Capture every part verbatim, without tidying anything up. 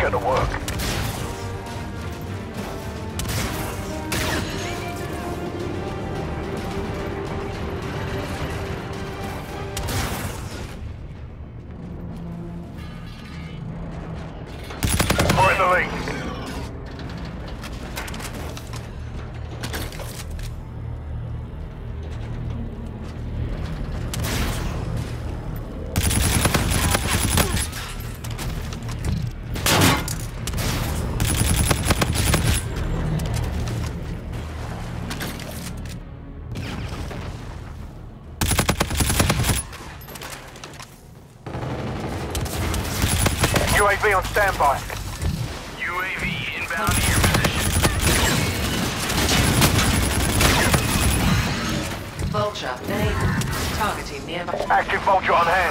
get to work. We're in the lead. U A V on standby. U A V inbound to your position. Vulture enabled. Targeting nearby. Active Vulture on hand.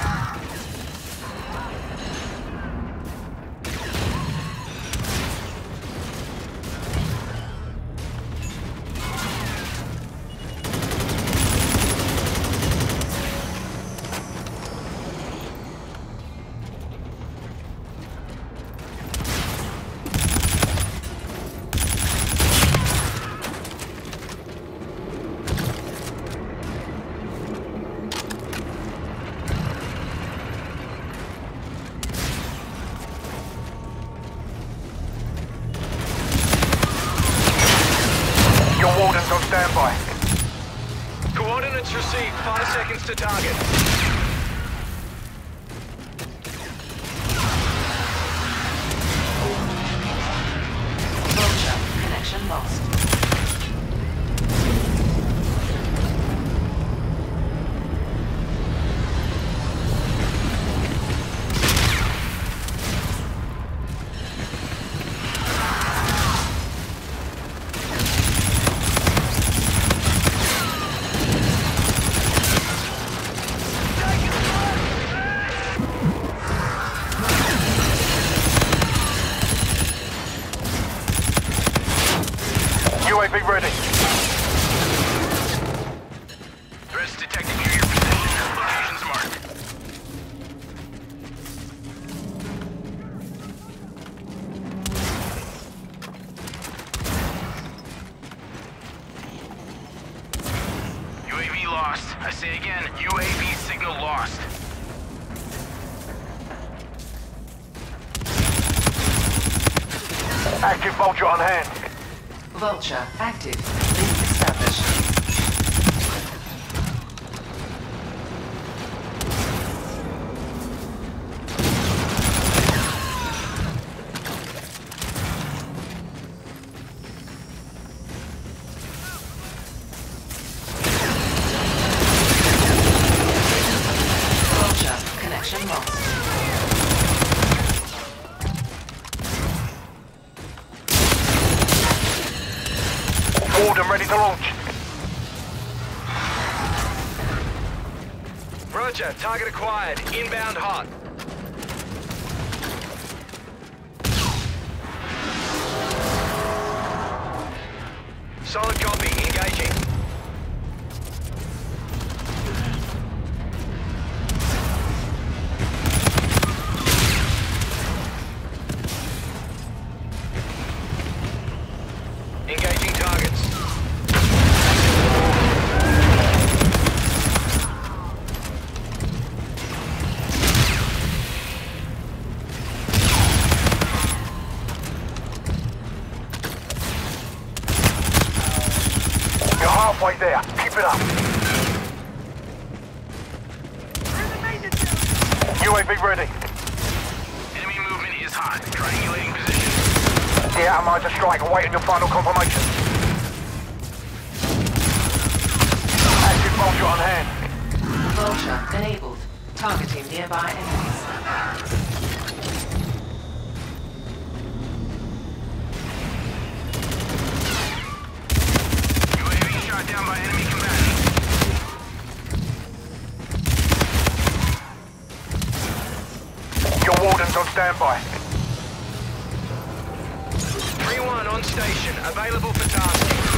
Your warden's on standby. Coordinates received. Five seconds to target. Vulture connection lost. U A V ready. Threats detected near your position. Locations marked. U A V lost. I say again, U A V signal lost. Active Vulture on hand. Vulture active. Link established. Vulture connection lost. Warden ready to launch. Roger, target acquired. Inbound hot. Solid copy. Engaging. Engaging targets. You're halfway there. Keep it up. U A V ready. Enemy movement is hot. Triangulating position. The atomizer strike awaiting your final confirmation. Active Vulture on hand. Vulture enabled. Targeting nearby enemies. U A V shot down by enemy combatants. Your warden's on standby. three one on station. Available for tasking.